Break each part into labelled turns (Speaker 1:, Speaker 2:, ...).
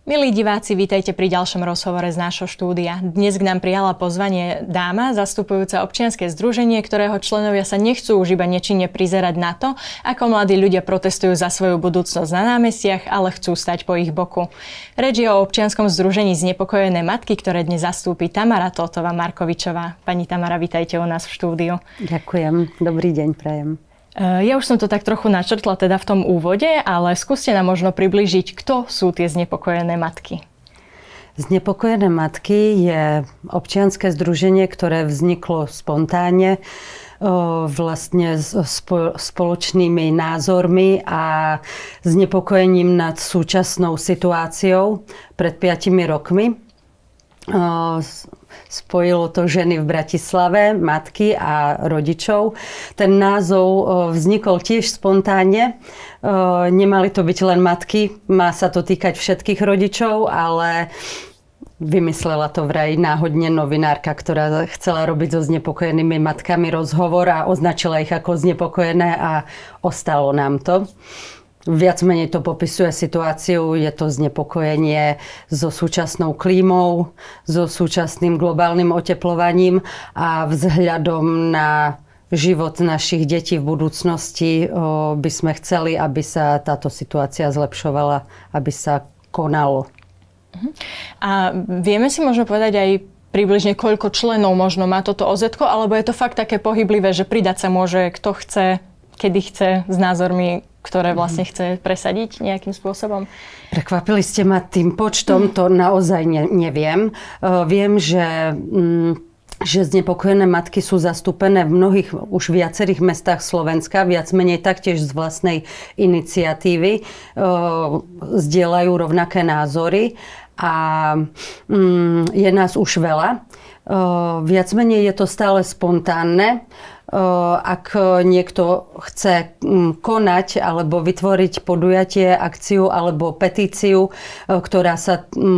Speaker 1: Milí diváci, vítajte pri ďalšom rozhovore z nášho štúdia. Dnes k nám prijala pozvanie dáma, zastupujúca občianske združenie, ktorého členovia sa nechcú už iba nečinne prizerať na to, ako mladí ľudia protestujú za svoju budúcnosť na námestiach, ale chcú stať po ich boku. Reč je o občianskom združení Znepokojené matky, ktoré dnes zastúpi Tamara Tótová-Markovičová. Pani Tamara, vítajte u nás v štúdiu.
Speaker 2: Ďakujem. Dobrý deň prajem.
Speaker 1: Ja už som to tak trochu načrtla teda v tom úvode, ale skúste nám možno priblížiť, kto sú tie znepokojené matky.
Speaker 2: Znepokojené matky je občianske združenie, ktoré vzniklo spontánne, vlastne s spoločnými názormi a znepokojením nad súčasnou situáciou pred 5 rokmi. Spojilo to ženy v Bratislave, matky a rodičov. Ten názov vznikol tiež spontánne. Nemali to byť len matky, má sa to týkať všetkých rodičov, ale vymyslela to vraj náhodne novinárka, ktorá chcela robiť so znepokojenými matkami rozhovor a označila ich ako znepokojené a ostalo nám to. Viac menej to popisuje situáciu, je to znepokojenie so súčasnou klímou, so súčasným globálnym oteplovaním a vzhľadom na život našich detí v budúcnosti by sme chceli, aby sa táto situácia zlepšovala, aby sa konalo.
Speaker 1: A vieme si možno povedať aj približne, koľko členov možno má toto OZ-ko, alebo je to fakt také pohyblivé, že pridať sa môže kto chce, kedy chce, s názormi, ktoré vlastne chce presadiť nejakým spôsobom?
Speaker 2: Prekvapili ste ma tým počtom, to naozaj neviem. Viem, že znepokojené matky sú zastúpené v mnohých, už viacerých mestách Slovenska, viac menej taktiež z vlastnej iniciatívy. Zdieľajú rovnaké názory a je nás už veľa. Viac menej je to stále spontánne. Ak niekto chce konať alebo vytvoriť podujatie, akciu alebo petíciu, ktorá sa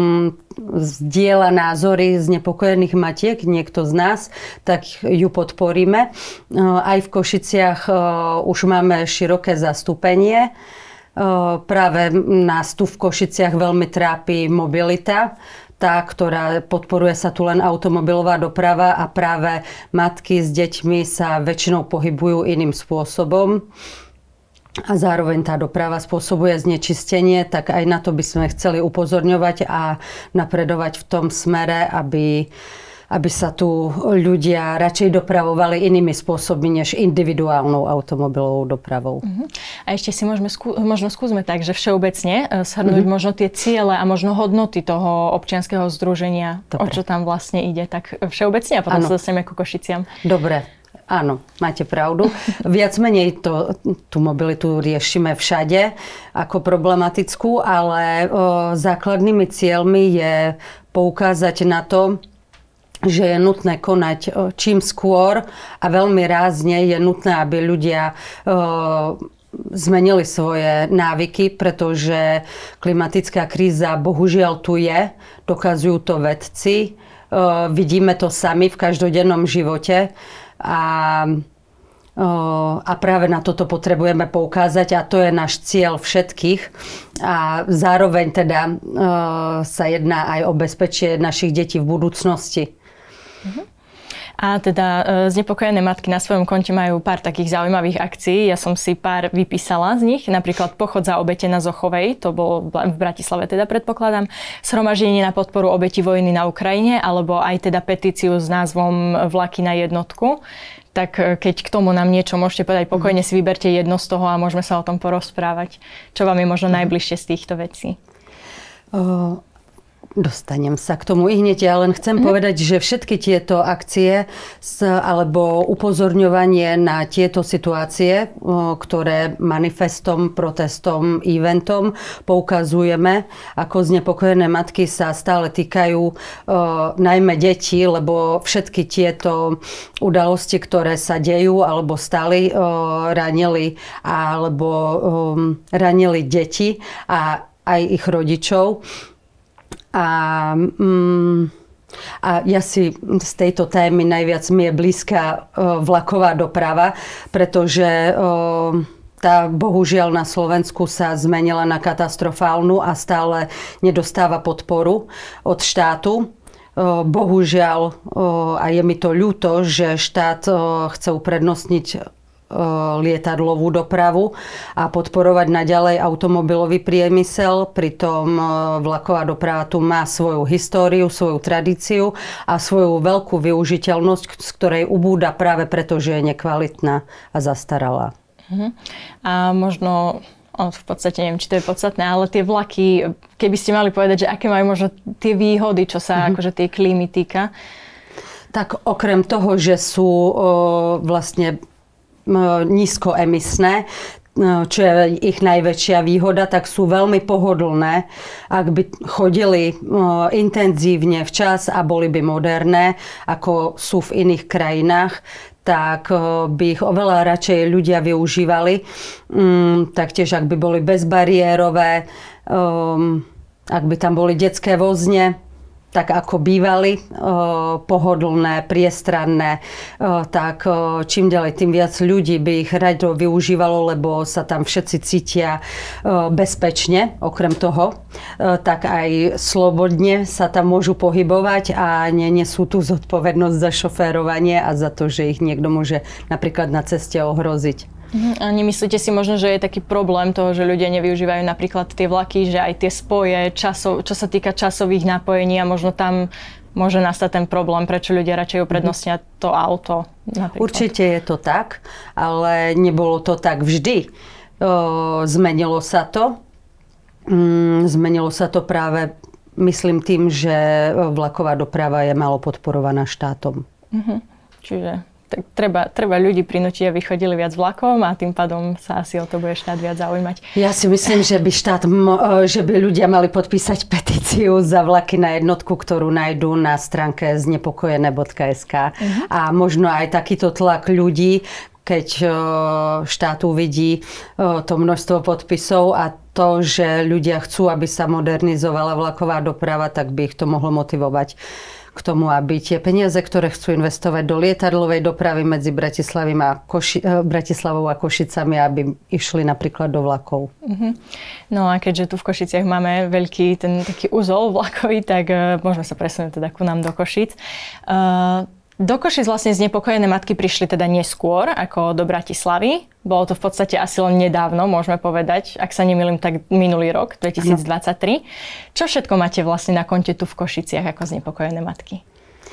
Speaker 2: zdieľa názory znepokojených matiek, niekto z nás, tak ju podporíme. Aj v Košiciach už máme široké zastúpenie. Práve nás tu v Košiciach veľmi trápi mobilita. Tá, ktorá podporuje sa tu len automobilová doprava a práve matky s deťmi sa väčšinou pohybujú iným spôsobom. A zároveň tá doprava spôsobuje znečistenie, tak aj na to by sme chceli upozorňovať a napredovať v tom smere, aby sa tu ľudia radšej dopravovali inými spôsobmi než individuálnou automobilovou dopravou.
Speaker 1: A ešte si možno skúsme tak, že všeobecne shrnúť možno tie ciele a možno hodnoty toho občianskeho združenia, Dobre. O čo tam vlastne ide. Tak všeobecne a potom sa dostaneme ku Košiciam.
Speaker 2: Dobre. Áno, máte pravdu. Viac menej tú mobilitu riešime všade ako problematickú, ale základnými cieľmi je poukázať na to, že je nutné konať čím skôr a veľmi rázne je nutné, aby ľudia zmenili svoje návyky, pretože klimatická kríza bohužiaľ tu je, dokazujú to vedci, vidíme to sami v každodennom živote a práve na toto potrebujeme poukázať a to je náš cieľ všetkých. A zároveň teda sa jedná aj o bezpečie našich detí v budúcnosti.
Speaker 1: A teda znepokojené matky na svojom konte majú pár takých zaujímavých akcií. Ja som si pár vypísala z nich. Napríklad pochod za obete na Zochovej, to bolo v Bratislave teda predpokladám, zhromaždenie na podporu obetí vojny na Ukrajine, alebo aj teda petíciu s názvom Vlaky na jednotku. Tak keď k tomu nám niečo môžete povedať, pokojne si vyberte jedno z toho a môžeme sa o tom porozprávať. Čo vám je možno najbližšie z týchto vecí?
Speaker 2: Dostanem sa k tomu hneď, ja len chcem povedať, že všetky tieto akcie alebo upozorňovanie na tieto situácie, ktoré manifestom, protestom, eventom poukazujeme, ako znepokojené matky sa stále týkajú najmä detí, lebo všetky tieto udalosti, ktoré sa dejú alebo stali, ranili deti a aj ich rodičov. A ja si z tejto témy najviac mi je blízka vlaková doprava, pretože tá bohužiaľ na Slovensku sa zmenila na katastrofálnu a stále nedostáva podporu od štátu. Bohužiaľ, a je mi to ľúto, že štát chce uprednostniť lietadlovú dopravu a podporovať naďalej automobilový priemysel. Pritom vlaková doprava tu má svoju históriu, svoju tradíciu a svoju veľkú využiteľnosť, z ktorej ubúda práve preto, že je nekvalitná a zastaralá.
Speaker 1: A možno, v podstate neviem, či to je podstatné, ale tie vlaky, keby ste mali povedať, že aké majú možno tie výhody, čo sa akože tej klímy týka?
Speaker 2: Tak okrem toho, že sú vlastne nízkoemisné, čo je ich najväčšia výhoda, tak sú veľmi pohodlné. Ak by chodili intenzívne včas a boli by moderné, ako sú v iných krajinách, tak by ich oveľa radšej ľudia využívali. Taktiež, ak by boli bezbariérové, ak by tam boli detské vozne, tak ako bývali, pohodlné, priestranné, tak čím ďalej, tým viac ľudí by ich rado využívalo, lebo sa tam všetci cítia bezpečne. Okrem toho, tak aj slobodne sa tam môžu pohybovať a nenesú tú zodpovednosť za šoférovanie a za to, že ich niekto môže napríklad na ceste ohroziť.
Speaker 1: A nemyslíte si možno, že je taký problém toho, že ľudia nevyužívajú napríklad tie vlaky, že aj tie spoje, čo sa týka časových napojení a možno tam môže nastať ten problém, prečo ľudia radšej uprednostnia to auto napríklad?
Speaker 2: Určite je to tak, ale nebolo to tak vždy. Zmenilo sa to. Zmenilo sa to práve, myslím tým, že vlaková doprava je málo podporovaná štátom.
Speaker 1: Čiže tak treba ľudí prinútiť, aby chodili viac vlakom a tým pádom sa asi o to bude štát viac zaujímať.
Speaker 2: Ja si myslím, že by ľudia mali podpísať petíciu za vlaky na jednotku, ktorú nájdú na stránke znepokojené.sk. A možno aj takýto tlak ľudí, keď štát uvidí to množstvo podpisov a to, že ľudia chcú, aby sa modernizovala vlaková doprava, tak by ich to mohlo motivovať k tomu, aby tie peniaze, ktoré chcú investovať do lietadlovej dopravy medzi Bratislavou a Košicami, aby išli napríklad do vlakov.
Speaker 1: No a keďže tu v Košiciach máme veľký ten taký uzol vlakový, tak môžeme sa presunúť teda ku nám do Košic. Do Košic vlastne znepokojené matky prišli teda neskôr ako do Bratislavy. Bolo to v podstate asi len nedávno, môžeme povedať, ak sa nemýlim, tak minulý rok, 2023. Čo všetko máte vlastne na konte tu v Košiciach ako znepokojené matky?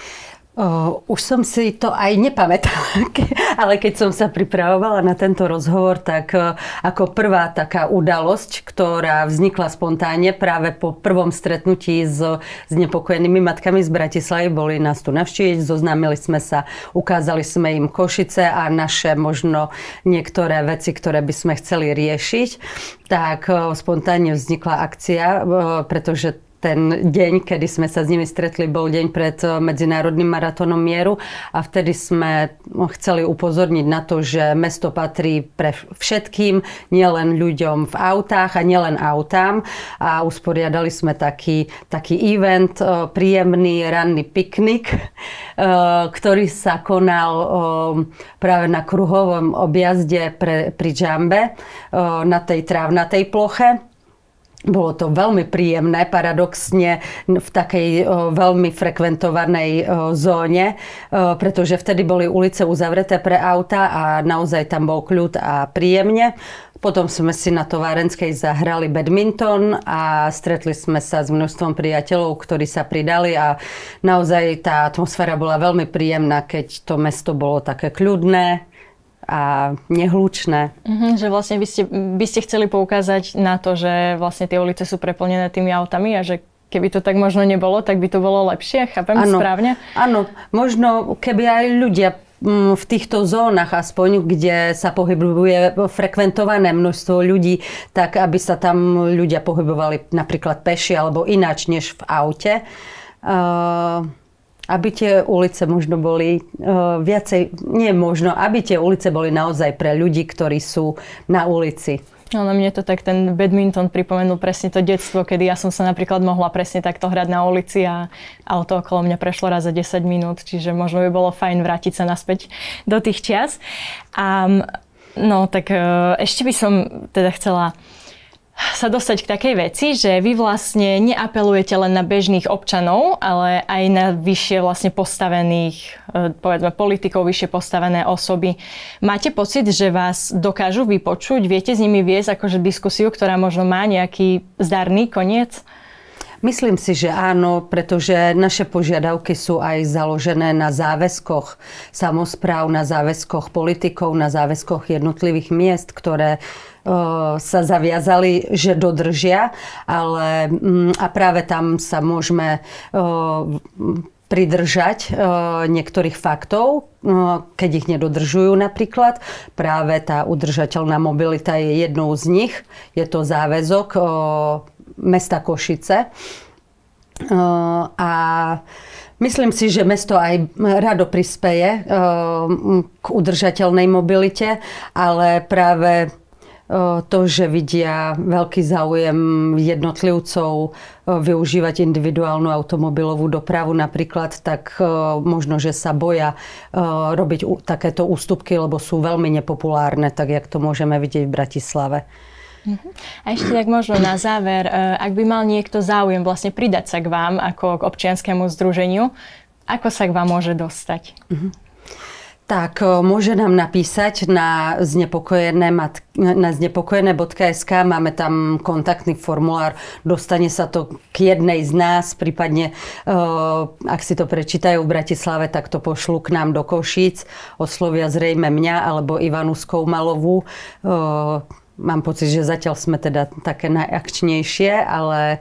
Speaker 2: Už som si to aj nepamätala, ale keď som sa pripravovala na tento rozhovor, tak ako prvá taká udalosť, ktorá vznikla spontánne práve po prvom stretnutí s znepokojenými matkami z Bratislavy, boli nás tu navštíviť, zoznámili sme sa, ukázali sme im Košice a naše možno niektoré veci, ktoré by sme chceli riešiť, tak spontánne vznikla akcia, pretože ten deň, kedy sme sa s nimi stretli, bol deň pred Medzinárodným maratónom mieru a vtedy sme chceli upozorniť na to, že mesto patrí pre všetkým, nielen ľuďom v autách a nielen autám. A usporiadali sme taký event, príjemný ranný piknik, ktorý sa konal práve na kruhovom objazde pri Džambe na tej trávnatej ploche. Bolo to veľmi príjemné, paradoxne v takej veľmi frekventovanej zóne, pretože vtedy boli ulice uzavreté pre auta a naozaj tam bol kľud a príjemne. Potom sme si na Továrenskej zahrali badminton a stretli sme sa s množstvom priateľov, ktorí sa pridali a naozaj tá atmosféra bola veľmi príjemná, keď to mesto bolo také kľudné a nehlučné.
Speaker 1: Že vlastne by ste chceli poukázať na to, že vlastne tie ulice sú preplnené tými autami a že keby to tak možno nebolo, tak by to bolo lepšie? Chápem správne?
Speaker 2: Áno, možno keby aj ľudia v týchto zónach aspoň, kde sa pohybuje frekventované množstvo ľudí, tak aby sa tam ľudia pohybovali napríklad peši alebo ináč než v aute. Aby tie ulice možno boli viacej, aby tie ulice boli naozaj pre ľudí, ktorí sú na ulici.
Speaker 1: No, mne to tak ten badminton pripomenul presne to detstvo, kedy ja som sa napríklad mohla presne takto hrať na ulici a auto okolo mňa prešlo raz za 10 minút, čiže možno by bolo fajn vrátiť sa naspäť do tých čias. No tak ešte by som teda chcela sa dostať k takej veci, že vy vlastne neapelujete len na bežných občanov, ale aj na vyššie vlastne postavených, povedzme politikov, vyššie postavené osoby. Máte pocit, že vás dokážu vypočuť? Viete s nimi viesť akože diskusiu, ktorá možno má nejaký zdarný koniec?
Speaker 2: Myslím si, že áno, pretože naše požiadavky sú aj založené na záväzkoch samospráv, na záväzkoch politikov, na záväzkoch jednotlivých miest, ktoré sa zaviazali, že dodržia, ale a práve tam sa môžeme pridržať niektorých faktov, keď ich nedodržujú napríklad. Práve tá udržateľná mobilita je jednou z nich. Je to záväzok mesta Košice. A myslím si, že mesto aj rado prispeje k udržateľnej mobilite, ale práve to, že vidia veľký záujem jednotlivcov využívať individuálnu automobilovú dopravu napríklad, tak možno, že sa boja robiť takéto ústupky, lebo sú veľmi nepopulárne, tak jak to môžeme vidieť v Bratislave.
Speaker 1: A ešte tak možno na záver, ak by mal niekto záujem vlastne pridať sa k vám ako k občianskemu združeniu, ako sa k vám môže dostať?
Speaker 2: Tak môže nám napísať na znepokojené.sk, máme tam kontaktný formulár, dostane sa to k jednej z nás, prípadne ak si to prečítajú v Bratislave, tak to pošlú k nám do Košíc, oslovia zrejme mňa alebo Ivanu Skoumalovú. Mám pocit, že zatiaľ sme teda také najakčnejšie, ale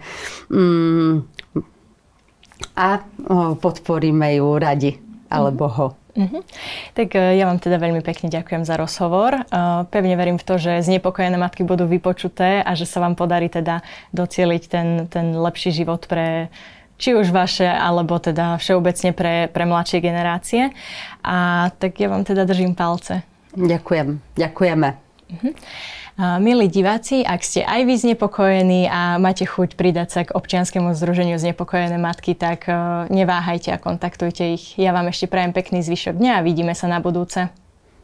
Speaker 2: podporíme ju radi, alebo ho.
Speaker 1: Tak ja vám teda veľmi pekne ďakujem za rozhovor. Pevne verím v to, že znepokojené matky budú vypočuté a že sa vám podarí teda docieliť ten lepší život pre či už vaše, alebo teda všeobecne pre mladšie generácie. A tak ja vám teda držím palce.
Speaker 2: Ďakujeme.
Speaker 1: Milí diváci, ak ste aj vy znepokojení a máte chuť pridať sa k občianskemu združeniu Znepokojené matky, tak neváhajte a kontaktujte ich. Ja vám ešte prajem pekný zvyšok dňa a vidíme sa na budúce.